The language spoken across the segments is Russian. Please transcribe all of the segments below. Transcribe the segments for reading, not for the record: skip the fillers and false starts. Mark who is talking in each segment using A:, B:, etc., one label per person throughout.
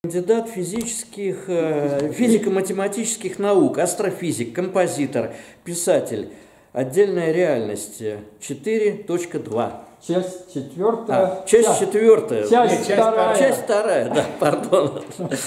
A: Кандидат физико-математических наук, астрофизик, композитор, писатель. Отдельная реальность 4.2.
B: Часть четвертая.
A: Часть четвертая.
B: Часть вторая.
A: Часть вторая, да, пардон.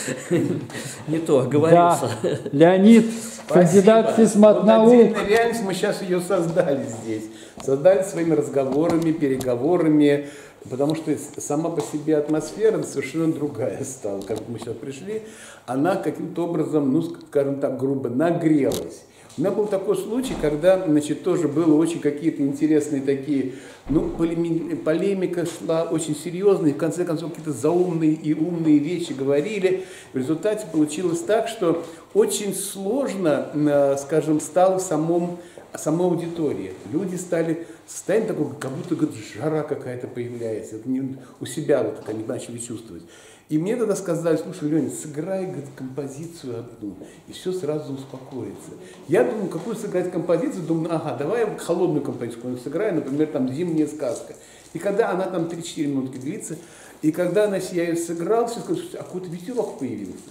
A: Не то, оговорился.
B: Да. Леонид, кандидат физмат-наук.
C: Отдельная реальность, мы сейчас ее создали здесь. Создали своими разговорами, переговорами. Потому что сама по себе атмосфера совершенно другая стала. Как мы сейчас пришли, она каким-то образом, ну, скажем так, грубо нагрелась. У меня был такой случай, когда, значит, тоже было очень какие-то интересные такие, ну, полемика шла очень серьезная, и в конце концов какие-то заумные и умные вещи говорили. В результате получилось так, что очень сложно, скажем, стало в самой аудитории. Люди стали в состоянии такого, как будто говорит, жара какая-то появляется. Это не у себя вот так они начали чувствовать. И мне тогда сказали, слушай, Леня, сыграй, говорит, композицию одну, и все сразу успокоится. Я думаю, какую сыграть композицию? Думаю, ага, давай я холодную композицию сыграю, например, там «Зимняя сказка». И когда она там 3-4 минутки длится, и когда я ее сыграл, все сказали, а какой-то ветерок появился.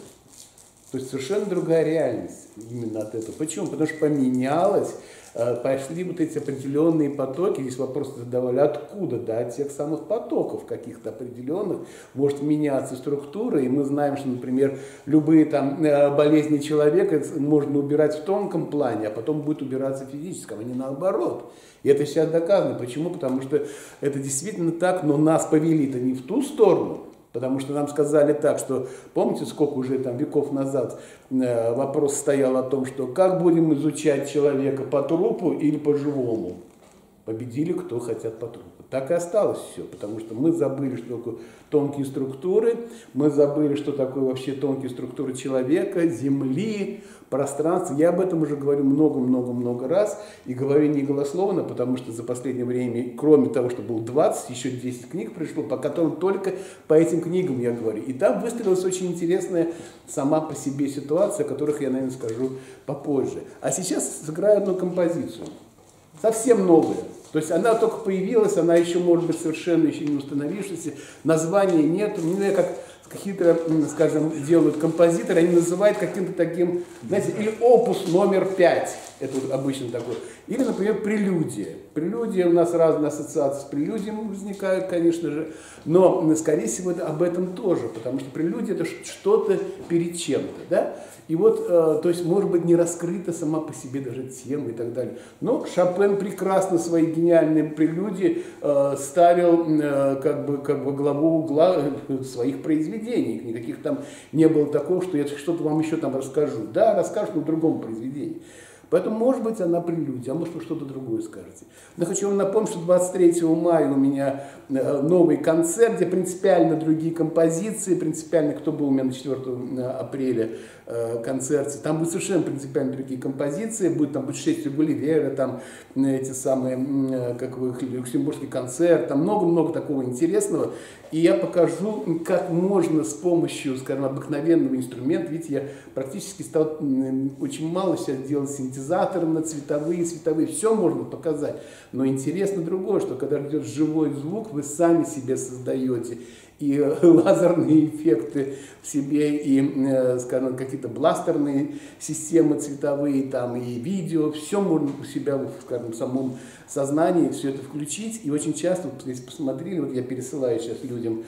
C: То есть совершенно другая реальность именно от этого. Почему? Потому что поменялось, пошли вот эти определенные потоки. Здесь вопрос задавали, откуда? Да, от тех самых потоков каких-то определенных может меняться структура. И мы знаем, что, например, любые там болезни человека можно убирать в тонком плане, а потом будет убираться в физическом, а не наоборот. И это сейчас доказано. Почему? Потому что это действительно так, но нас повели-то не в ту сторону. Потому что нам сказали так, что, помните, сколько уже там веков назад вопрос стоял о том, что как будем изучать человека, по трупу или по живому? Победили, кто хотят по трупу. Так и осталось все, потому что мы забыли, что такое тонкие структуры, мы забыли, что такое вообще тонкие структуры человека, Земли, пространства. Я об этом уже говорю много-много-много раз и говорю не голословно, потому что за последнее время, кроме того, что было 20, еще 10 книг пришло, по которым только по этим книгам я говорю. И там выстроилась очень интересная сама по себе ситуация, о которых я, наверное, скажу попозже. А сейчас сыграю одну композицию, совсем новую. То есть она только появилась, она еще, может быть, совершенно еще не установившаяся, названия нет. Ну, я как какие-то, скажем, делают композиторы, они называют каким-то таким, знаете, или опус номер 5, это вот обычно такое, или, например, прелюдия. Прелюдия, у нас разные ассоциации с прелюдией возникают, конечно же, но, скорее всего, это об этом тоже, потому что прелюдия это что-то перед чем-то, да? И вот, то есть, может быть, не раскрыта сама по себе даже тема и так далее. Но Шопен прекрасно свои гениальные прелюдии ставил как бы во главу угла своих произведений. Никаких там не было такого, что я что-то вам еще там расскажу. Да, расскажу, но в другом произведении. Поэтому, может быть, она прелюдия, а может, вы что-то другое скажете. Но хочу вам напомнить, что 23 мая у меня новый концерт, где принципиально другие композиции, принципиально, кто был у меня на 4 апреля концерте, там будут совершенно принципиально другие композиции, будет там «Путешествие Гулливера», там эти самые, как вы, Люксембургский концерт, там много-много такого интересного. И я покажу, как можно с помощью, скажем, обыкновенного инструмента, видите, я практически стал очень мало сейчас делать синтезатором на цветовые, все можно показать. Но интересно другое, что когда идет живой звук, вы сами себе создаете и лазерные эффекты в себе, и, скажем, какие-то бластерные системы цветовые, там, и видео, все можно у себя, скажем, в самом сознании все это включить. И очень часто, вот, если посмотрели, вот я пересылаю сейчас людям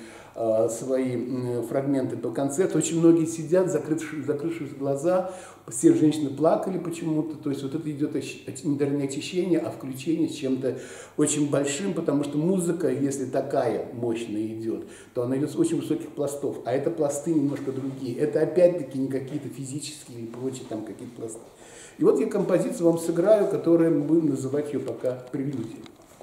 C: свои фрагменты по концерту, очень многие сидят, закрывшись глаза, все женщины плакали почему-то, то есть вот это идет не очищение, а включение с чем-то очень большим, потому что музыка, если такая мощная идет, то она идет с очень высоких пластов, а это пласты немножко другие, это опять-таки не какие-то физические или прочие там какие-то пласты. И вот я композицию вам сыграю, которую мы будем называть ее пока прелюдией.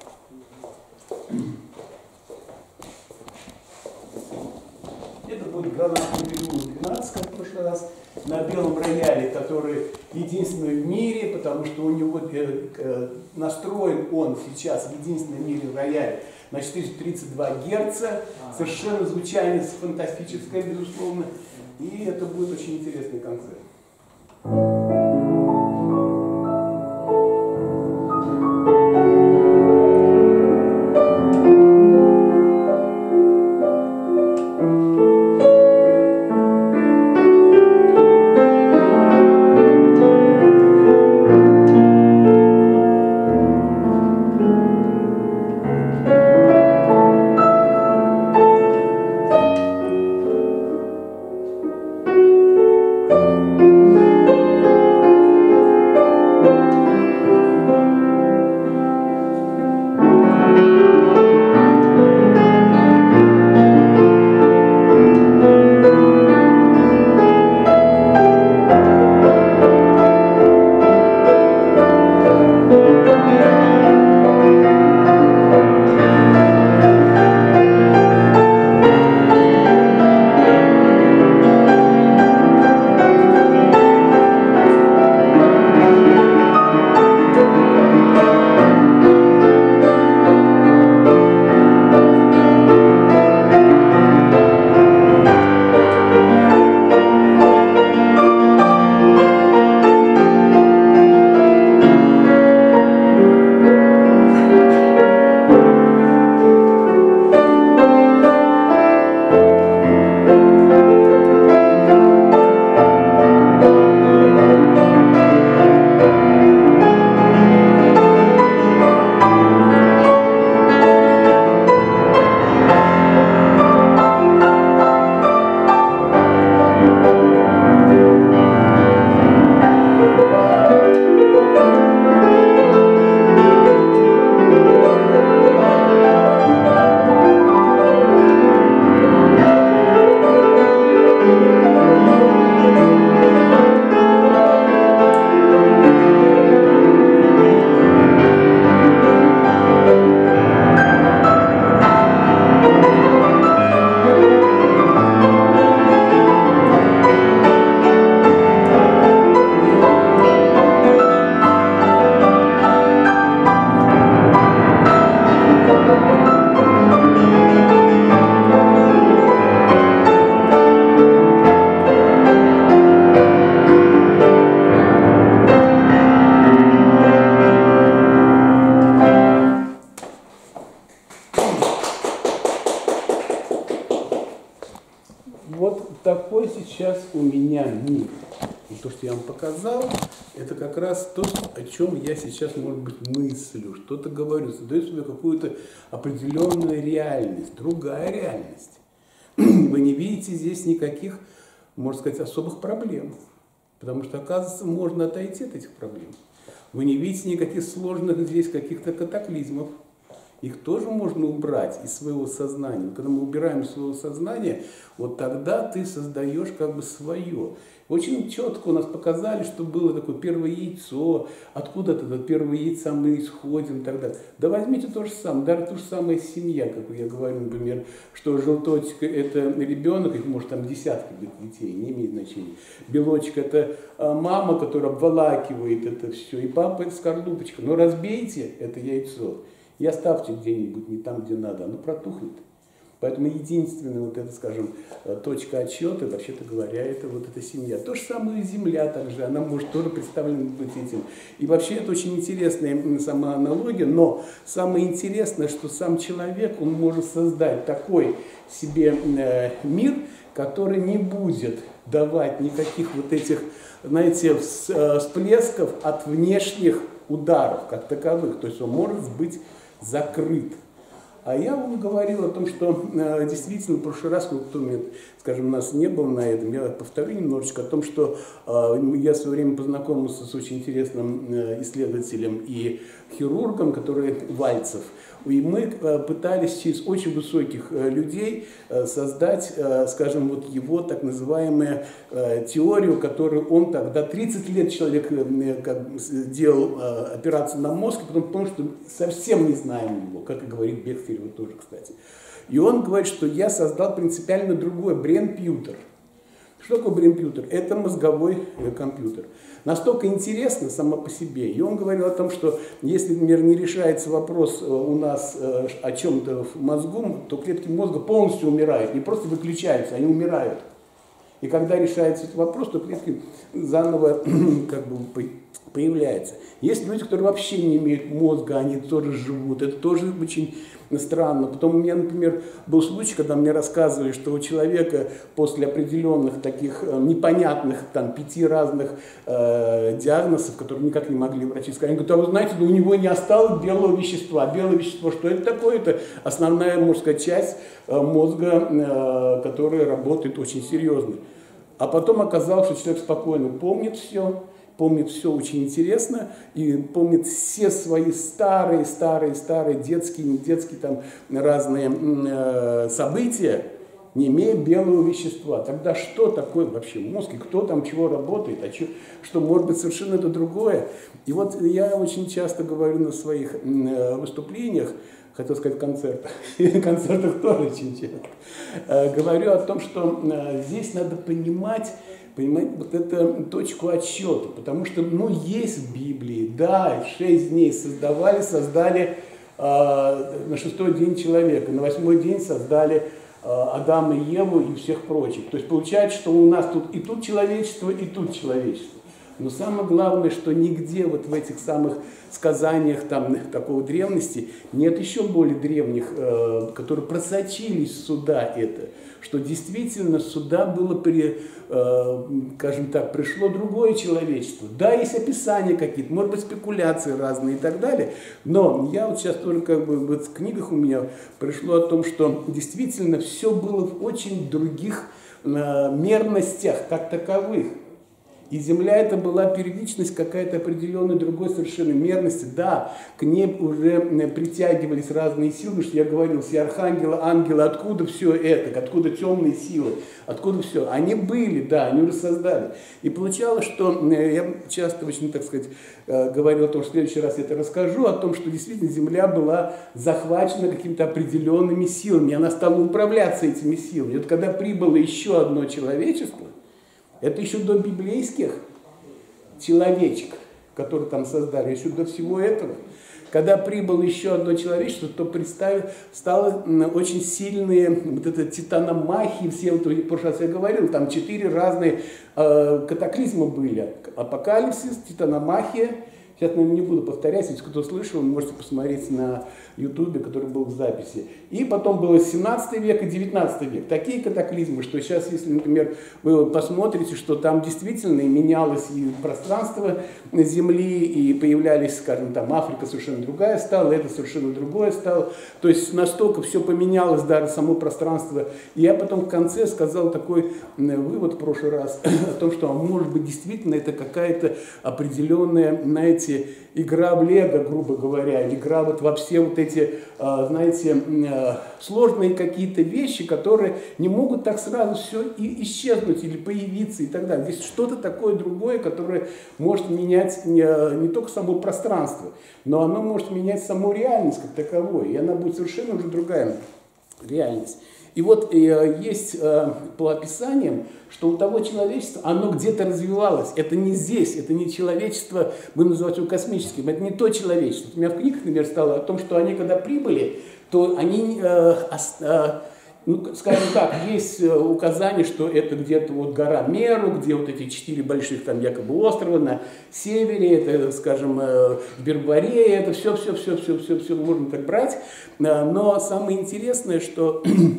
C: Это будет гранатный период 12, как в прошлый раз, на белом рояле, который единственный в мире, потому что у него настроен он сейчас единственный в мире рояль на 432 Герца, совершенно звучание фантастическое, безусловно, и это будет очень интересный концерт. какой сейчас у меня мир. И то, что я вам показал, это как раз то, о чем я сейчас, может быть, мыслю, что-то говорю, создаю себе какую-то определенную реальность, другая реальность. Вы не видите здесь никаких, можно сказать, особых проблем, потому что, оказывается, можно отойти от этих проблем. Вы не видите никаких сложных здесь каких-то катаклизмов. Их тоже можно убрать из своего сознания. Когда мы убираем из своего сознания, вот тогда ты создаешь как бы свое. Очень четко у нас показали, что было такое первое яйцо, откуда-то от первого яйца мы исходим и так далее. Да возьмите то же самое, даже ту же самую семья, как я говорю, например, что желточек это ребенок, их может там десятки детей, не имеет значения. Белочек это мама, которая обволакивает это все, и папа это скорлупочка. Но разбейте это яйцо и оставьте где-нибудь не там, где надо, оно протухнет. Поэтому единственная вот эта, скажем, точка отсчета, вообще-то говоря, это вот эта семья. То же самое и Земля также, она может тоже представлена быть этим. И вообще это очень интересная сама аналогия, но самое интересное, что сам человек, он может создать такой себе мир, который не будет давать никаких вот этих, знаете, всплесков от внешних ударов как таковых. То есть он может быть закрыт. А я вам говорил о том, что действительно в прошлый раз, кто меня, скажем, у нас не был на этом, я повторю немножечко о том, что я в свое время познакомился с очень интересным исследователем и хирургом, который Вальцев. И мы пытались через очень высоких людей создать, скажем, вот его так называемую теорию, которую он тогда 30 лет человек делал операцию на мозг, потом понял, что совсем не знаем его, как и говорит Бехтерева тоже, кстати. И он говорит, что я создал принципиально другой брейн-пьютер. Что такое брейн-пьютер? Это мозговой компьютер. Настолько интересно само по себе. И он говорил о том, что если, например, не решается вопрос у нас о чем-то в мозгу, то клетки мозга полностью умирают. Не просто выключаются, они умирают. И когда решается этот вопрос, то клетки заново как бы появляются. Есть люди, которые вообще не имеют мозга, они тоже живут. Это тоже очень странно. Потом у меня, например, был случай, когда мне рассказывали, что у человека после определенных таких непонятных, там, 5 разных диагнозов, которые никак не могли врачи сказать, они говорят, а вы знаете, да у него не осталось белого вещества. А белое вещество, что это такое? Это основная, можно сказать, часть мозга, которая работает очень серьезно. А потом оказалось, что человек спокойно помнит все очень интересно, и помнит все свои старые детские, не детские там разные события, не имея белого вещества. Тогда что такое вообще мозг, и кто там чего работает, что может быть совершенно это другое. И вот я очень часто говорю на своих выступлениях, хотел сказать концертах тоже очень часто, говорю о том, что здесь надо понимать вот эту точку отсчета, потому что, есть в Библии, да, 6 дней создали на 6-й день человека, на 8-й день создали Адама и Еву и всех прочих. То есть получается, что у нас тут и тут человечество, и тут человечество. Но самое главное, что нигде вот в этих самых сказаниях там, такой древности нет еще более древних, которые просочились сюда это, что действительно сюда было, скажем так, пришло другое человечество. Да, есть описания какие-то, может быть, спекуляции разные и так далее, но я вот сейчас тоже вот в книгах у меня пришло о том, что действительно все было в очень других мерностях как таковых. И Земля это была первичность какая-то определенной другой совершенно мерности. Да, к ней уже притягивались разные силы, потому что я говорил, все архангелы, ангелы, откуда все это, откуда темные силы, откуда все. Они были, да, они уже создали. И получалось, что я часто очень, так сказать, говорил о том, что в следующий раз я это расскажу, о том, что действительно Земля была захвачена какими-то определенными силами, и она стала управляться этими силами. И вот когда прибыло еще одно человечество, это еще до библейских человечек, которые там создали, еще до всего этого. Когда прибыло еще одно человечество, то стало очень сильные, вот это титаномахии, все, вот, в прошлый раз я говорил, там 4 разные катаклизма были. Апокалипсис, титаномахия, Сейчас, наверное, не буду повторять, если кто слышал, вы можете посмотреть на Ютубе, который был в записи. И потом было 17 век и 19 век. Такие катаклизмы, что сейчас, если, например, вы посмотрите, что там действительно менялось и пространство Земли, и появлялись, скажем, там Африка совершенно другая стала, это совершенно другое стало. То есть настолько все поменялось, даже само пространство. И я потом в конце сказал такой вывод в прошлый раз о том, что, может быть, действительно это какая-то определенная, знаете, игра в лего, грубо говоря, игра вот во все вот эти, знаете, сложные какие-то вещи, которые не могут так сразу все и исчезнуть или появиться и так далее. Здесь что-то такое другое, которое может менять не только само пространство, но оно может менять саму реальность как таковую, и она будет совершенно уже другая реальность. И вот есть по описаниям, что у того человечества, оно где-то развивалось. Это не здесь, это не человечество, будем называть его космическим, это не то человечество. У меня в книгах, например, стало о том, что они когда прибыли, то они, ну, скажем так, есть указание, что это где-то вот гора Меру, где вот эти 4 больших там якобы острова на севере, это, скажем, Бербарея, это все можно так брать. Но самое интересное, что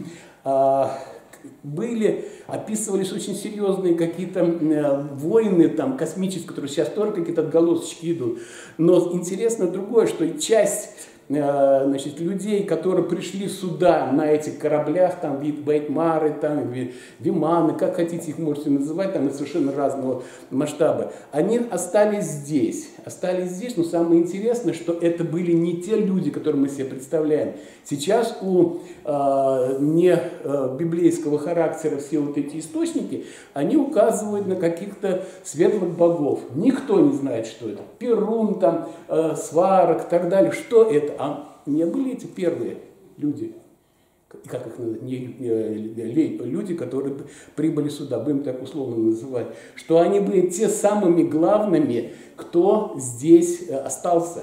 C: описывались очень серьезные какие-то войны там, космические, которые сейчас тоже какие-то отголосочки идут. Но интересно другое, что часть значит, людей, которые пришли сюда на этих кораблях, там Вейтмары, там Виманы, как хотите их можете называть, там совершенно разного масштаба, они остались здесь, но самое интересное, что это были не те люди, которые мы себе представляем. Сейчас у не библейского характера все вот эти источники, они указывают на каких-то светлых богов. Никто не знает, что это. Перун, там, Сварог и так далее. Что это? А не были эти первые люди, как их называют, люди, которые прибыли сюда, будем так условно называть, что они были те самыми главными, кто здесь остался.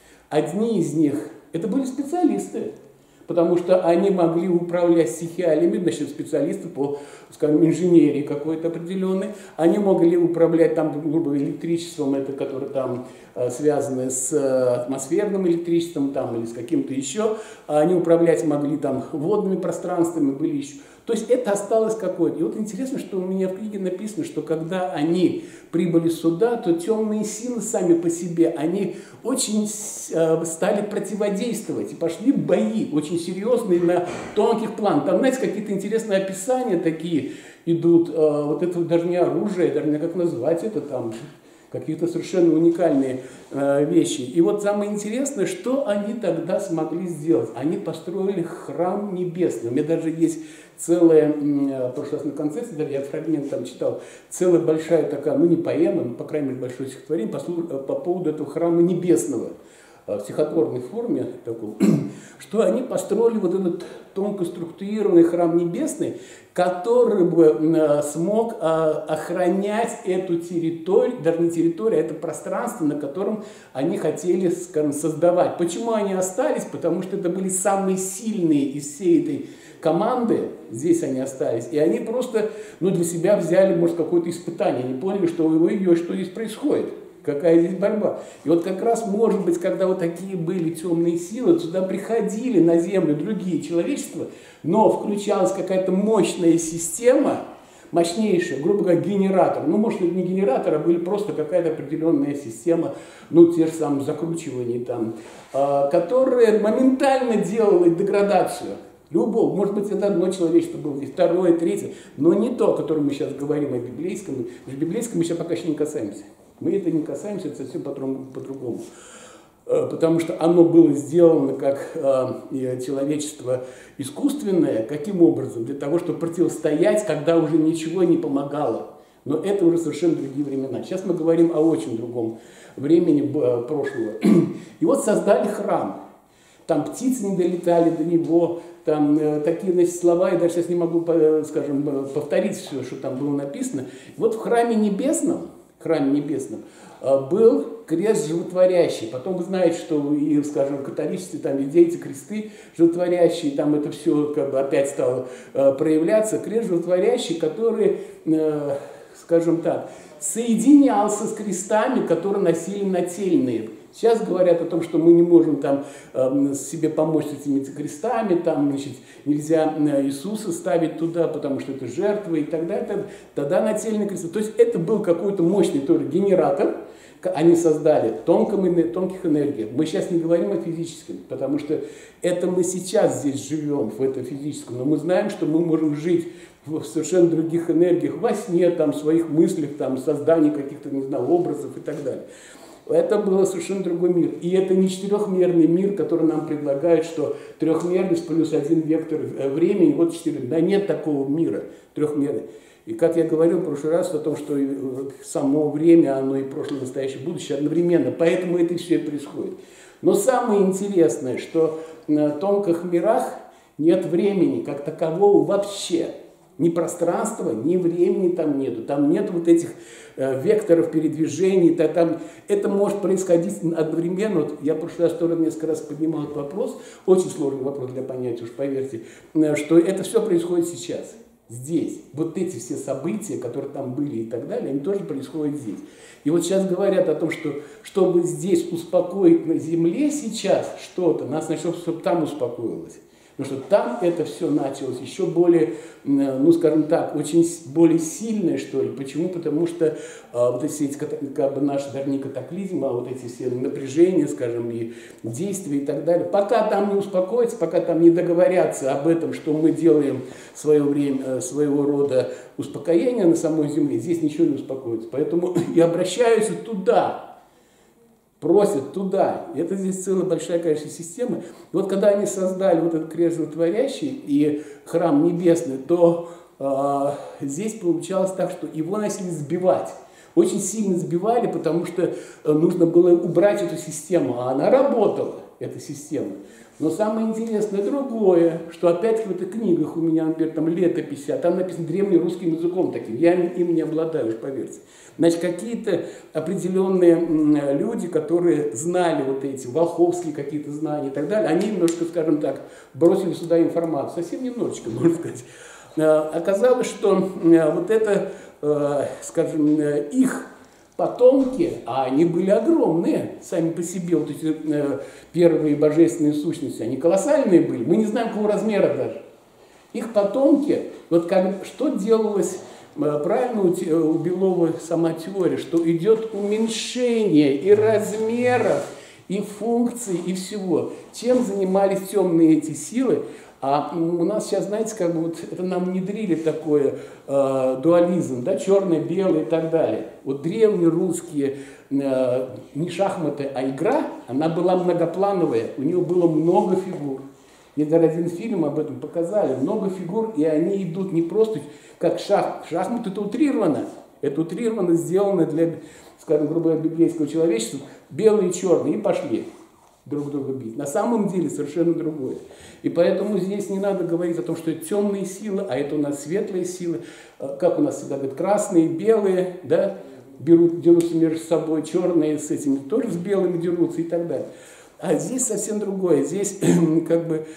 C: Одни из них, это были специалисты, потому что они могли управлять стихиями, значит, специалисты по, скажем, инженерии какой-то определенной, они могли управлять там, грубо говоря, электричеством, это которое там связано с атмосферным электричеством там, или с каким-то еще, они управлять могли там водными пространствами, были еще. То есть это осталось какое-то. И вот интересно, что у меня в книге написано, что когда они прибыли сюда, то темные силы сами по себе, они очень стали противодействовать. И пошли бои очень серьезные на тонких планах. Там, знаете, какие-то интересные описания такие идут. Вот это даже не оружие, даже не как назвать это там. Какие-то совершенно уникальные вещи. И вот самое интересное, что они тогда смогли сделать. Они построили храм небесный. У меня даже есть целая, в прошлый раз на концерте, я фрагмент там читал, целая большая такая, ну не поэма, но, по крайней мере, большое стихотворение по поводу этого храма небесного. В стихотворной форме, такой, что они построили вот этот тонко структурированный храм небесный, который бы смог охранять эту территорию, даже не территорию, а это пространство, на котором они хотели, скажем, создавать. Почему они остались? Потому что это были самые сильные из всей этой команды, здесь они остались, и они просто для себя взяли, может, какое-то испытание, они поняли, что что здесь происходит. Какая здесь борьба. И вот как раз, может быть, когда вот такие были темные силы, туда приходили на Землю другие человечества, но включалась какая-то мощная система, мощнейшая, грубо говоря, генератор. Ну, может, это не генератор, а были просто какая-то определенная система, те же самые закручивания там, которая моментально делала деградацию. Любого, может быть, это одно человечество было здесь, второе, третье, но не то, о котором мы сейчас говорим, о библейском. В библейском мы сейчас пока еще не касаемся. Мы это не касаемся, это совсем по-другому. Потому что оно было сделано как человечество искусственное. Каким образом? Для того, чтобы противостоять, когда уже ничего не помогало. Но это уже совершенно другие времена. Сейчас мы говорим о очень другом времени прошлого. И вот создали храм. Там птицы не долетали до него, там такие, значит, слова, я даже сейчас не могу, скажем, повторить все, что там было написано. И вот в храме небесном был крест животворящий. Потом вы знаете, что и, скажем, в католичестве там везде эти кресты животворящие, там это все как бы опять стало проявляться. Крест животворящий, который, скажем так, соединялся с крестами, которые носили нательные. Сейчас говорят о том, что мы не можем там себе помочь с этими крестами, там, значит, нельзя Иисуса ставить туда, потому что это жертва и так далее. Тогда нательные кресты. То есть это был какой-то мощный тоже генератор, они создали тонких энергий. Мы сейчас не говорим о физическом, потому что это мы сейчас здесь живем, в этом физическом, но мы знаем, что мы можем жить в совершенно других энергиях, во сне, там, в своих мыслях, там, создании каких-то, не знаю, образов и так далее. Это был совершенно другой мир. И это не четырехмерный мир, который нам предлагают, что трехмерность плюс один вектор времени, вот 4. Да нет такого мира трехмерный. И как я говорил в прошлый раз о том, что само время, оно и прошлое, настоящее, будущее одновременно. Поэтому это все и происходит. Но самое интересное, что на тонких мирах нет времени как такового вообще. Ни пространства, ни времени там нету. Там нет вот этих векторов передвижений. Там, это может происходить одновременно. Вот я в прошлый раз тоже несколько раз поднимал этот вопрос. Очень сложный вопрос для понятия, уж поверьте. Что это все происходит сейчас. Здесь. Вот эти все события, которые там были и так далее, они тоже происходят здесь. И вот сейчас говорят о том, что чтобы здесь успокоить на Земле сейчас что-то, нас начнет, чтобы там успокоилось. Потому что там это все началось еще более, ну скажем так, очень более сильное, что ли. Почему? Потому что вот эти, как бы наши, даже не катаклизмы, а вот эти все напряжения, скажем, и действия и так далее. Пока там не успокоятся, пока там не договорятся об этом, что мы делаем в свое время своего рода успокоение на самой Земле, здесь ничего не успокоится. Поэтому и обращаются туда. Просят туда. И это здесь целая большая, конечно, система. И вот когда они создали вот этот крест животворящий и храм небесный, то здесь получалось так, что его начали сбивать. Очень сильно сбивали, потому что нужно было убрать эту систему. А она работала, эта система. Но самое интересное другое, что опять-таки в этих книгах у меня, например, там летописи, а там написано древнерусским языком таким. Я им не обладаю, уж поверьте. Значит, какие-то определенные люди, которые знали вот эти волховские какие-то знания и так далее, они немножко, скажем так, бросили сюда информацию, совсем немножечко, можно сказать. Оказалось, что вот это, скажем, их потомки, а они были огромные сами по себе, вот эти первые божественные сущности, они колоссальные были, мы не знаем какого размера даже. Их потомки, вот как, что делалось правильно у Белова сама теория, что идет уменьшение и размеров, и функций, и всего. Чем занимались темные эти силы? А у нас сейчас, знаете, как бы вот это нам внедрили такой дуализм, да, черное, белое и так далее. Вот древние русские, не шахматы, а игра, она была многоплановая, у нее было много фигур. Мне даже один фильм об этом показали, много фигур, и они идут не просто как шахматы, это утрированно сделано для, скажем, грубо говоря, библейского человечества, белые и черные, и пошли друг друга бить. На самом деле совершенно другое. И поэтому здесь не надо говорить о том, что это темные силы, а это у нас светлые силы. Как у нас всегда говорят, красные, белые, да, дерутся между собой, черные с этими тоже с белыми дерутся и так далее. А здесь совсем другое. Здесь как бы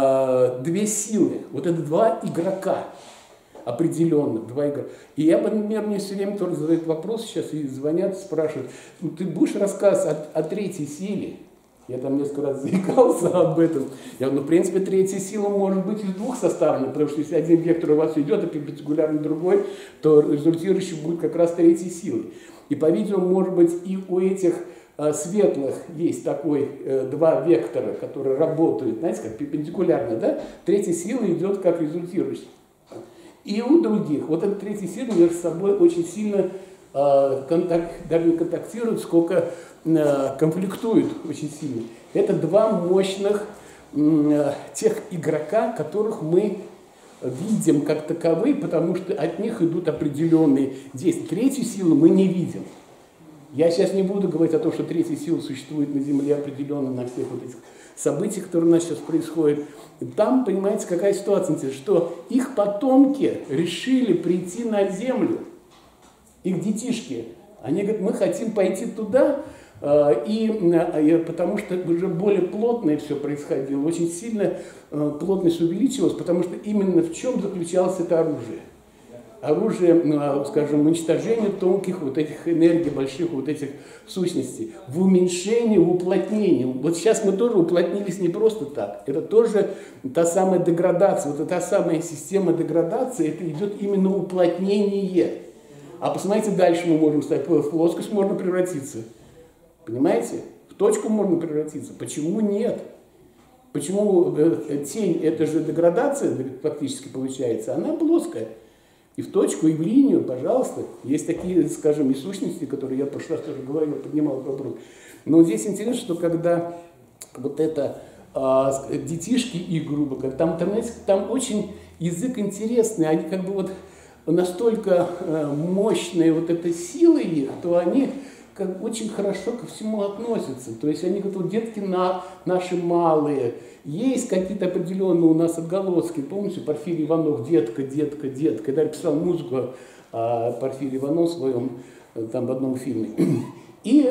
C: две силы. Вот это два игрока. Определенно, два игрока. И я, например, мне все время тоже задают вопрос сейчас, и звонят, спрашивают, ну, ты будешь рассказывать о третьей силе? Я там несколько раз заикался об этом. Я говорю, ну, в принципе, третья сила может быть из двух составлена, потому что если один вектор у вас идет, а перпендикулярно другой, то результирующий будет как раз третьей силой. И, по-видимому, может быть, и у этих светлых есть такой два вектора, которые работают, знаете, как перпендикулярно, да? Третья сила идет как результирующая. И у других, вот эта третья сила между собой очень сильно даже не контактируют, сколько конфликтуют очень сильно. Это два мощных тех игрока, которых мы видим как таковые, потому что от них идут определенные действия. Третью силу мы не видим. Я сейчас не буду говорить о том, что третья сила существует на Земле определенно на всех вот этих событиях, которые у нас сейчас происходят. Там, понимаете, какая ситуация, что их потомки решили прийти на Землю, их детишки. Они говорят, мы хотим пойти туда, потому что уже более плотное все происходило, очень сильно плотность увеличилась, потому что именно в чем заключалось это оружие. оружие, скажем, уничтожения тонких вот этих энергий, больших вот этих сущностей, в уменьшении, в уплотнении. Вот сейчас мы тоже уплотнились не просто так. Это тоже та самая деградация, вот та самая система деградации, это идет именно уплотнение. А посмотрите, дальше мы можем стать, в плоскость можно превратиться. Понимаете? В точку можно превратиться. Почему нет? Почему тень, это же деградация фактически получается, она плоская. И в точку, и в линию, пожалуйста. Есть такие, скажем, и сущности, которые я в прошлый раз тоже говорил, поднимал вопрос. Но здесь интересно, что когда вот это детишки их, грубо говоря, там очень язык интересный, они как бы вот настолько мощные вот этой силой их, то они как очень хорошо ко всему относятся. То есть они говорят, вот детки наши малые, есть какие-то определенные у нас отголоски. Помните, Порфирий Иванов, детка, детка, детка. Когда я писал музыку Порфирий Иванов в своем, там в одном фильме. И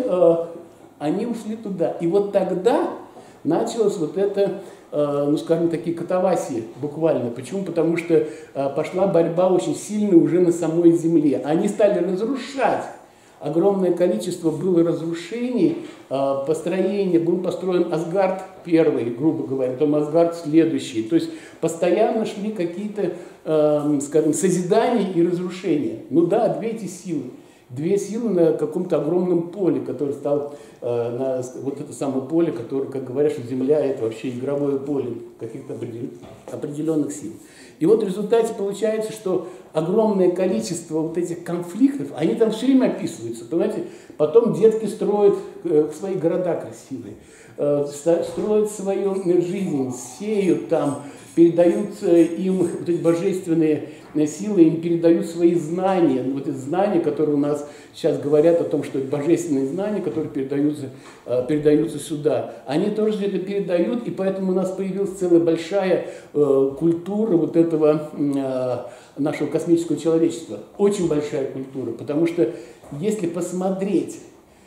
C: они ушли туда. И вот тогда началось вот это, ну скажем, такие катавасии буквально. Почему? Потому что пошла борьба очень сильная уже на самой земле. Они стали разрушать. Огромное количество было разрушений, построения, был построен Асгард первый, грубо говоря, потом Асгард следующий. То есть постоянно шли какие-то, скажем, созидания и разрушения. Ну да, две силы на каком-то огромном поле, которое стало, вот это самое поле, которое, как говорят, что Земля это вообще игровое поле каких-то определенных сил. И вот в результате получается, что огромное количество вот этих конфликтов, они там все время описываются, понимаете? Потом детки строят свои города красивые, строят свою жизнь, сеют там, передают им вот эти божественные силы, им передают свои знания, вот эти знания, которые у нас сейчас говорят о том, что это божественные знания, которые передаются сюда. Они тоже это передают, и поэтому у нас появилась целая большая культура вот этого нашего космического человечества. Очень большая культура, потому что если посмотреть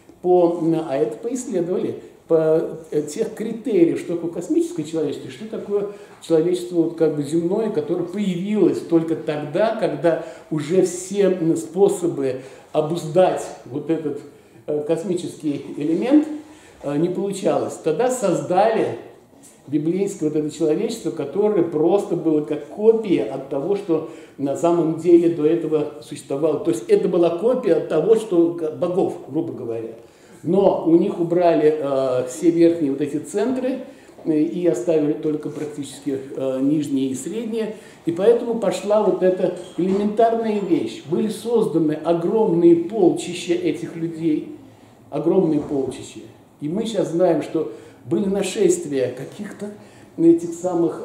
C: а это поисследовали, по тех критериях, что такое космическое человечество, что такое человечество вот как бы земное, которое появилось только тогда, когда уже все способы обуздать вот этот космический элемент не получалось. Тогда создали библейское вот это человечество, которое просто было как копия от того, что на самом деле до этого существовало. То есть это была копия от того, что богов, грубо говоря. Но у них убрали все верхние вот эти центры и оставили только практически нижние и средние. И поэтому пошла вот эта элементарная вещь. Были созданы огромные полчища этих людей, огромные полчища. И мы сейчас знаем, что были нашествия каких-то этих самых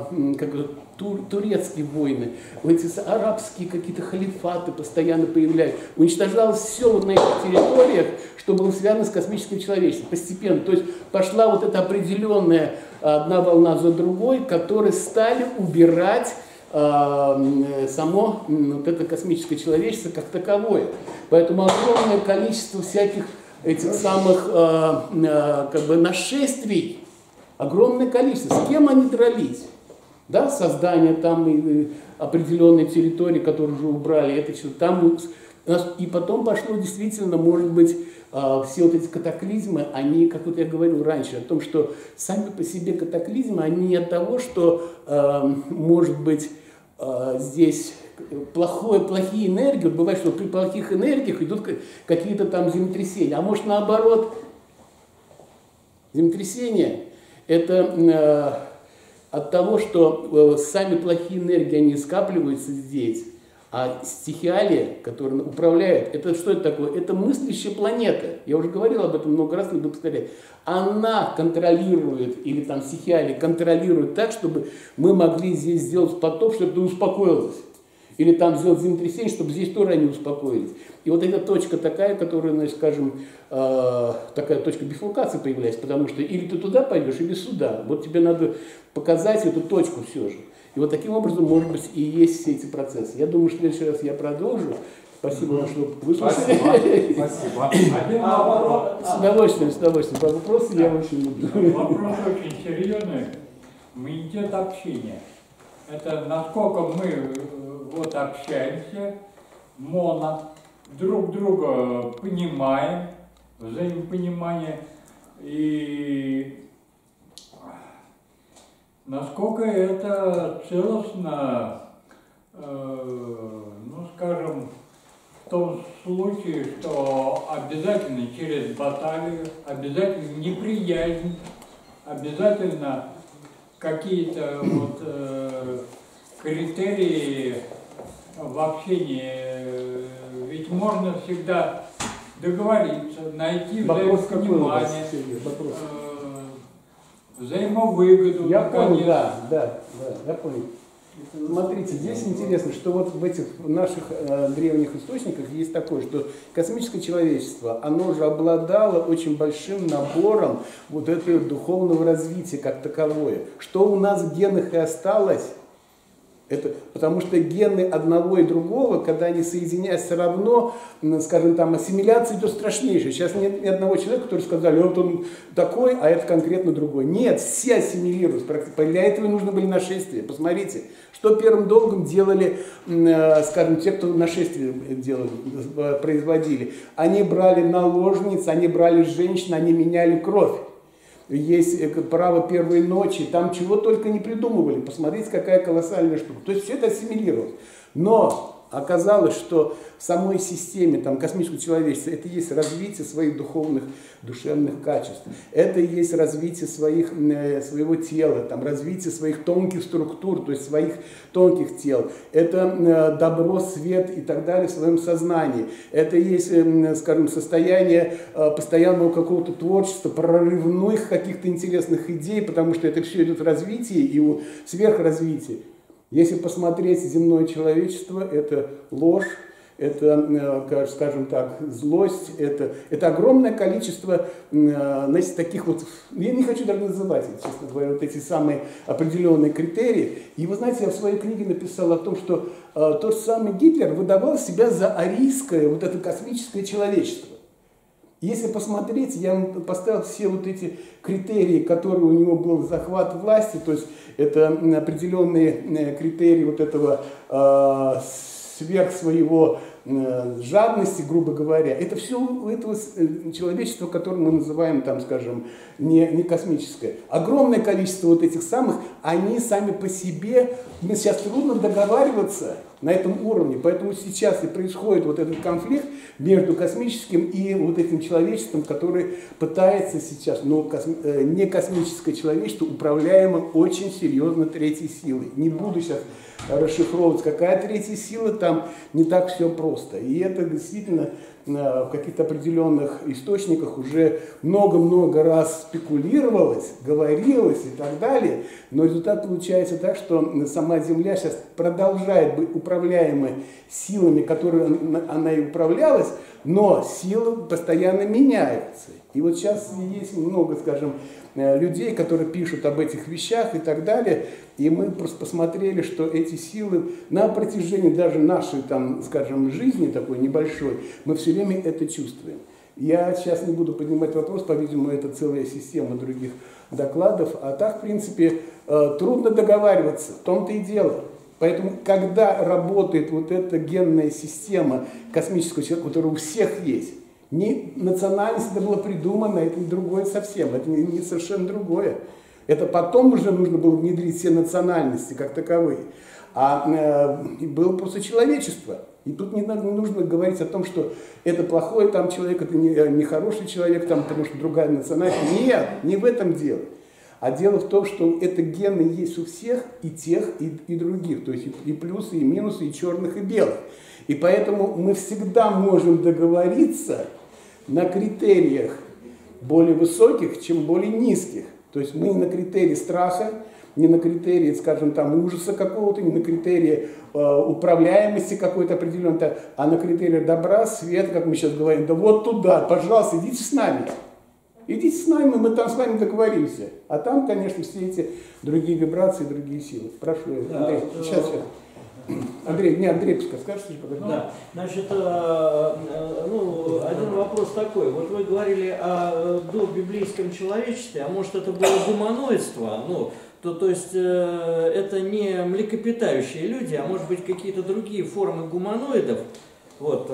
C: турецкие войны, эти арабские какие-то халифаты постоянно появлялись. Уничтожалось все вот на этих территориях, что было связано с космическим человечеством. Постепенно. То есть пошла вот эта определенная одна волна за другой, которые стали убирать само вот это космическое человечество как таковое. Поэтому огромное количество всяких этих самых как бы нашествий, огромное количество. С кем они дрались? Да, создание там определенной территории, которую уже убрали, это что там. И потом пошло действительно, может быть, все вот эти катаклизмы, они, как вот я говорил раньше, о том, что сами по себе катаклизмы, они не от того, что, может быть, здесь плохие энергии, вот бывает, что при плохих энергиях идут какие-то там землетрясения, а может наоборот, землетрясения это от того, что сами плохие энергии, они скапливаются здесь, а стихиалия, которая управляет, это что это такое? Это мыслящая планета. Я уже говорил об этом много раз, не буду повторять. Она контролирует, или там стихиалия контролирует так, чтобы мы могли здесь сделать потоп, чтобы это успокоилось. Или там сделать землетрясение, чтобы здесь тоже они успокоились. И вот эта точка такая, которая, значит, скажем, такая точка бифуркации появляется, потому что или ты туда пойдешь, или сюда. Вот тебе надо показать эту точку все же. И вот таким образом, может быть, и есть все эти процессы. Я думаю, что в следующий раз я продолжу. Спасибо вам, что выслушали.
D: Спасибо. Один вопрос.
C: С удовольствием, с удовольствием. По вопросу я очень люблю.
D: Вопрос очень серьезный. Идет общение. Это насколько мы
B: вот общаемся, друг друга понимаем, взаимопонимание, и насколько это целостно, ну скажем, в том случае, что обязательно через баталию, обязательно неприязнь, обязательно какие-то вот критерии в общении, ведь можно всегда договориться, найти взаимопонимание, взаимовыгоду.
C: Я понял, да, я понял. Смотрите, здесь интересно, что вот в этих наших древних источниках есть такое, что космическое человечество, оно же обладало очень большим набором вот этого духовного развития как таковое. Что у нас в генах и осталось, это, потому что гены одного и другого, когда они соединяются равно, скажем, там ассимиляция идет страшнейшая. Сейчас нет ни одного человека, который сказали, вот он такой, а это конкретно другой. Нет, все ассимилируются. Для этого нужны были нашествия. Посмотрите, что первым долгом делали, скажем, те, кто нашествие делали, производили. Они брали наложниц, они брали женщин, они меняли кровь. Есть право первой ночи, там чего только не придумывали. Посмотрите, какая колоссальная штука. То есть все это ассимилировалось. Но оказалось, что в самой системе там, космического человечества это есть развитие своих духовных, душевных качеств. Это есть развитие своего тела, там, развитие своих тонких структур, то есть своих тонких тел. Это добро, свет и так далее в своем сознании. Это есть, скажем, состояние постоянного какого-то творчества, прорывных каких-то интересных идей, потому что это все идет в развитии и сверхразвитие. Если посмотреть земное человечество, это ложь, это, скажем так, злость, это огромное количество, значит, таких вот, я не хочу даже называть, честно говоря, вот эти самые определенные критерии. И вы знаете, я в своей книге написал о том, что тот же самый Гитлер выдавал себя за арийское, вот это космическое человечество. Если посмотреть, я вам поставил все вот эти критерии, которые у него был захват власти, то есть это определенные критерии вот этого сверх своего жадности, грубо говоря. Это все у этого человечества, которое мы называем, там, скажем, не космическое. Огромное количество вот этих самых, они сами по себе, мне сейчас трудно договариваться на этом уровне, поэтому сейчас и происходит вот этот конфликт между космическим и вот этим человечеством, который пытается сейчас, но не космическое человечество, управляемо очень серьезно третьей силой. Не буду сейчас расшифровывать, какая третья сила, там не так все просто. И это действительно в каких-то определенных источниках уже много-много раз спекулировалось, говорилось и так далее, но результат получается так, что сама Земля сейчас продолжает быть управляемой силами, которыми она и управлялась, но силы постоянно меняются. И вот сейчас есть много, скажем, людей, которые пишут об этих вещах и так далее, и мы просто посмотрели, что эти силы на протяжении даже нашей, там, скажем, жизни такой небольшой, мы все время это чувствуем. Я сейчас не буду поднимать вопрос, по-видимому, это целая система других докладов, а так, в принципе, трудно договариваться, в том-то и дело. Поэтому, когда работает вот эта генная система космического человека, которая у всех есть, не национальность это было придумано, это другое совсем, это не совершенно другое. Это потом уже нужно было внедрить все национальности как таковые. А было просто человечество. И тут не нужно говорить о том, что это плохой там человек, это не хороший человек, там, потому что другая национальность. Нет, не в этом дело. А дело в том, что это гены есть у всех, и тех, и других. То есть и плюсы, и минусы, и черных, и белых. И поэтому мы всегда можем договориться на критериях более высоких, чем более низких. То есть мы не на критерии страха, не на критерии, скажем, там, ужаса какого-то, не на критерии управляемости какой-то определенной, а на критерии добра, света, как мы сейчас говорим, да вот туда, пожалуйста, идите с нами. Идите с нами, мы там с вами договоримся. А там, конечно, все эти другие вибрации, другие силы. Прошу, Андрей, сейчас. Андрей, пускай скажешь, что же.
A: Да, значит, один вопрос такой. Вот вы говорили о добиблейском человечестве, а может это было гуманоидство, то есть это не млекопитающие люди, а может быть какие-то другие формы гуманоидов. Вот,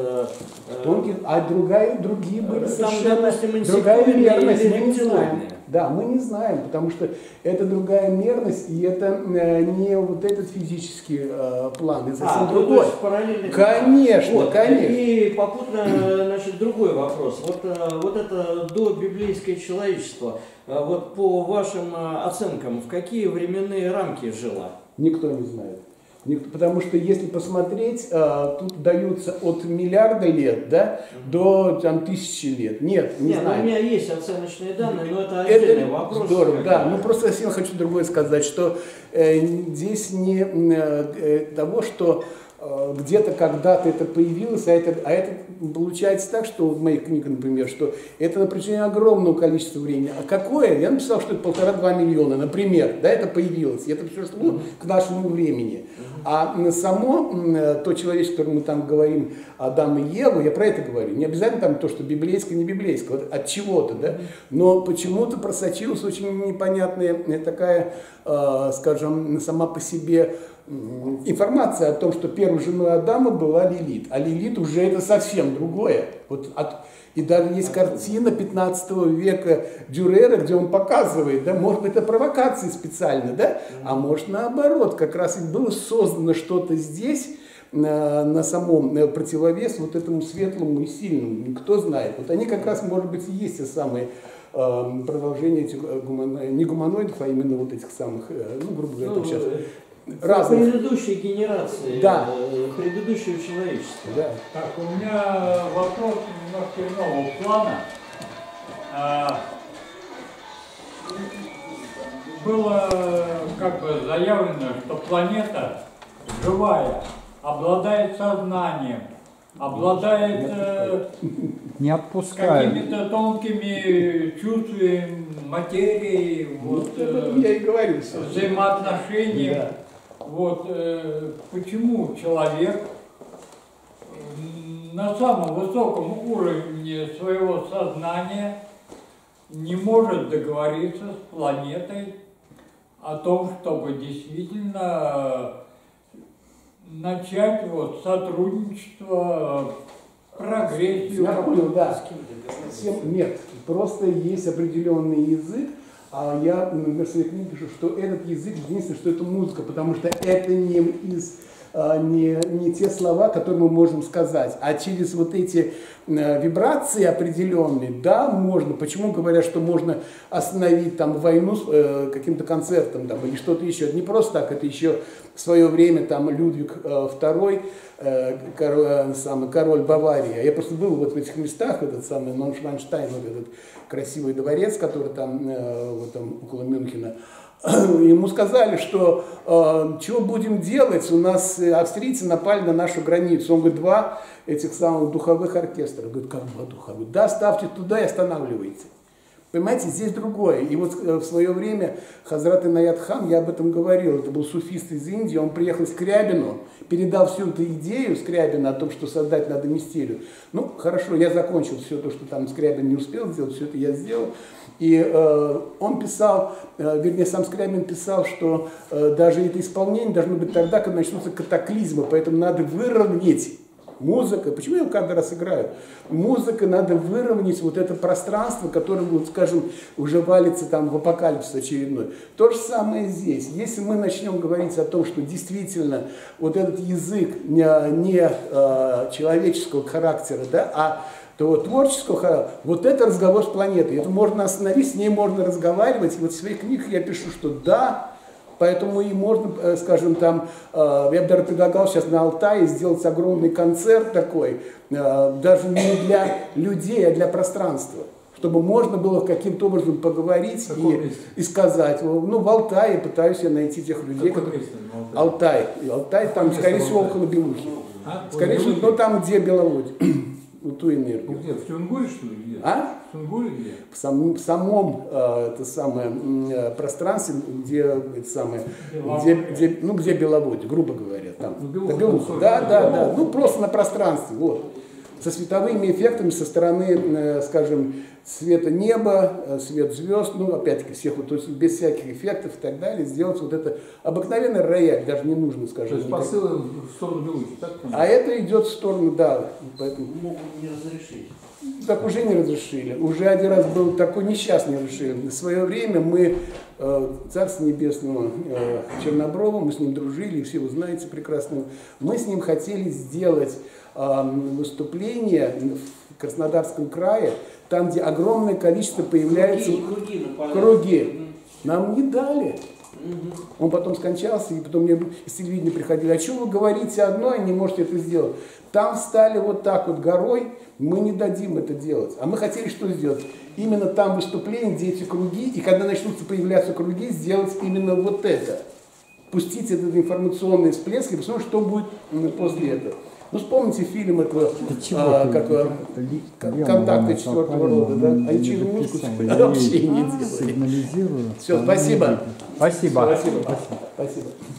C: другие были
A: там,
C: совершенно
A: допустим,
C: другая мерность,
A: или
C: мы не знаем.
A: рептилоидные.
C: Да, мы не знаем, потому что это другая мерность, и это не вот этот физический план, это совсем
A: то
C: другой.
A: есть параллельно.
C: Конечно,
A: Вот,
C: конечно.
A: И попутно, значит, другой вопрос. Вот это добиблейское человечество, вот по вашим оценкам, в какие временные рамки жило?
C: Никто не знает. Потому что если посмотреть, тут даются от миллиарда лет, да, до там, 1000 лет. Нет, не знаю.
A: У меня есть оценочные данные, но это отдельный вопрос.
C: Здорово, да. Ну просто я хочу другое сказать, что здесь не того, что где-то когда-то это появилось, а это получается так, что в моих книгах, например, что это на протяжении огромного количества времени. А какое? Я написал, что это 1,5–2 миллиона, например, да, это появилось, и это пришло к нашему времени. А само то человечество, которое мы там говорим, Адам и Еву, я про это говорю, не обязательно там то, что библейское, не библейское, вот от чего-то, да, но почему-то просочилась очень непонятная такая, скажем, сама по себе информация о том, что первой женой Адама была Лилит, а Лилит уже это совсем другое. И даже есть картина 15 века Дюрера, где он показывает, да, может быть, это провокации специально, да, а может наоборот, как раз и было создано что-то здесь, на самом противовес вот этому светлому и сильному, кто знает. Вот они как раз, может быть, и есть те самые продолжения этих не гуманоидов, а именно вот этих самых, ну, грубо говоря, там сейчас... разных.
A: Предыдущей генерации,
C: да.
A: Предыдущего человечества.
C: Да.
B: Так, у меня вопрос немножко иного плана. Было как бы заявлено, что планета живая, обладает сознанием, обладает
D: Не отпускают.
B: какими-то тонкими чувствами, материей, вот,
C: Я и говорю.
B: взаимоотношением.
C: Да.
B: Вот, почему человек на самом высоком уровне своего сознания не может договориться с планетой о том, чтобы действительно начать вот сотрудничество, прогрессию.
C: Я понял, да. Нет, просто есть определенный язык, а я, например, в своей книге пишу, что этот язык, единственное, что это музыка, потому что это не те слова, которые мы можем сказать, а через вот эти вибрации определенные, да, можно. Почему говорят, что можно остановить там войну каким-то концертом там, или что-то еще? Это не просто так, это еще в свое время там Людвиг II, король Баварии. Я просто был вот в этих местах, этот самый Ноншвайнштайн, вот этот красивый дворец, который там, вот там около Мюнхена. Ему сказали, что чего будем делать, у нас австрийцы напали на нашу границу. Он говорит, 2 этих самых духовых оркестра. Говорит, как 2 духовых? Да, ставьте туда и останавливайте. Понимаете, здесь другое. И вот в свое время Хазрат Инаят хан, я об этом говорил, это был суфист из Индии, он приехал из Скрябину, передал всю эту идею Скрябина о том, что создать надо мистерию. Ну, хорошо, я закончил все то, что там Скрябин не успел сделать, все это я сделал. И он писал, вернее, сам Скрябин писал, что даже это исполнение должно быть тогда, когда начнутся катаклизмы, поэтому надо выровнять музыка. Почему я его каждый раз играю? Музыка, надо выровнять вот это пространство, которое, вот, скажем, уже валится там в апокалипсис очередной. То же самое здесь. Если мы начнем говорить о том, что действительно вот этот язык не человеческого характера, да, а то творческого характера, вот это разговор с планетой. Это можно остановить, с ней можно разговаривать. И вот в своих книгах я пишу, что да, поэтому и можно, скажем, там, я бы даже предлагал сейчас на Алтае сделать огромный концерт такой, даже не для людей, а для пространства, чтобы можно было каким-то образом поговорить и сказать. Ну, в Алтае пытаюсь я найти тех людей, которые... Алтай, там, скорее всего, около Белухи. Скорее всего, но там, где Беловодье. Ту энергию.
D: Где? В Тюнгуре, что ли? Где?
C: А?
D: В Тюнгуре где?
C: В самом это самое, пространстве, где, это самое, где Беловодье, грубо говоря. Там. Да. Ну, просто на пространстве. Вот. Со световыми эффектами со стороны, скажем, света неба, свет звезд, ну, опять-таки, всех, вот, то есть без всяких эффектов и так далее, сделать вот это обыкновенный рояль, даже не нужно,
D: То
C: скажем.
D: есть посылы в сторону Беларуси, так понимаю?
C: А это идет в сторону, да, поэтому...
A: Могут не разрешить.
C: Так уже не разрешили. Уже один раз был такой несчастный решили. В свое время мы, Царство Небесного, Черноброва, мы с ним дружили, и все вы знаете прекрасно, мы с ним хотели сделать выступление в Краснодарском крае, там, где огромное количество появляется... Круги. Нам не дали. Он потом скончался, и потом мне из телевидения приходили, а что вы говорите одно и не можете это сделать? Там встали вот так вот горой, мы не дадим это делать. А мы хотели что сделать? Именно там выступление, где эти круги, и когда начнутся появляться круги, сделать именно вот это. Пустить этот информационный всплеск и посмотреть, что будет после этого. Ну, вспомните фильм этого, «Контакты четвертого рода», да? Они через музыку вообще не делали.
D: Сигнализирую.
C: Все, спасибо.
D: Спасибо.
C: Спасибо. Спасибо.